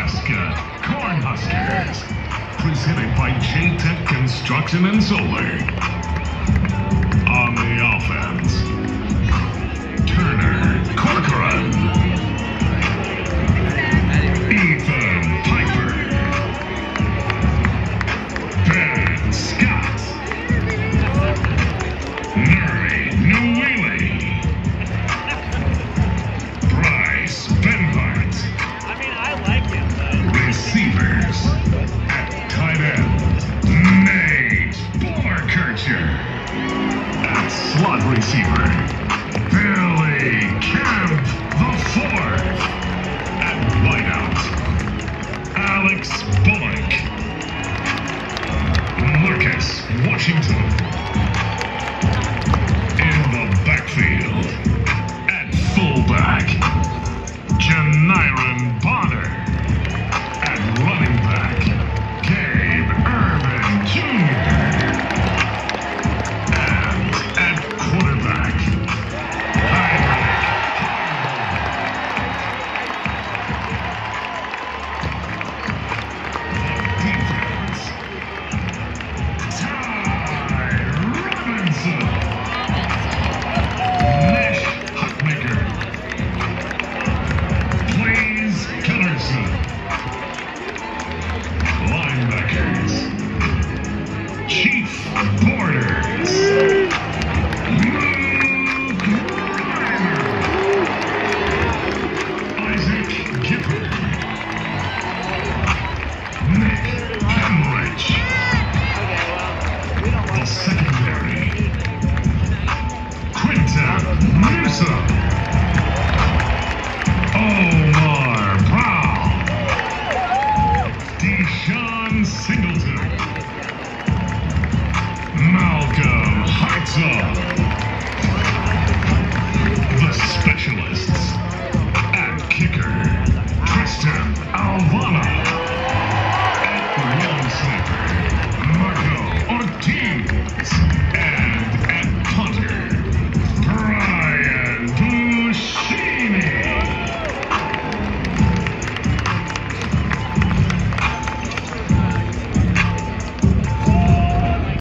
Nebraska Cornhuskers. Presented by J-Tech Construction and Solar. On the offense, Turner Corcoran, Ethan Piper, Ben Scott, Murray Neweley, Bryce Benhart. I like him, though. Receivers at tight end, Nate Borkercher. At slot receiver,